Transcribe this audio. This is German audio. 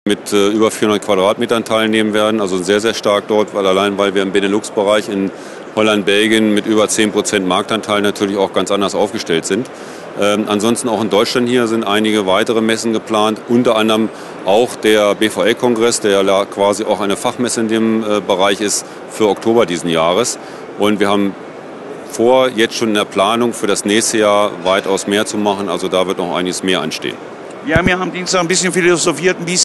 mit über 400 Quadratmetern teilnehmen werden. Also sehr, sehr stark dort, weil wir im Benelux-Bereich in Holland, Belgien mit über 10% Marktanteil natürlich auch ganz anders aufgestellt sind. Ansonsten auch in Deutschland hier sind einige weitere Messen geplant, unter anderem auch der BVL-Kongress, der ja quasi auch eine Fachmesse in dem Bereich ist, für Oktober diesen Jahres. Und wir haben vor, jetzt schon in der Planung für das nächste Jahr weitaus mehr zu machen. Also da wird noch einiges mehr anstehen. Wir haben ja am Dienstag ein bisschen philosophiert, wie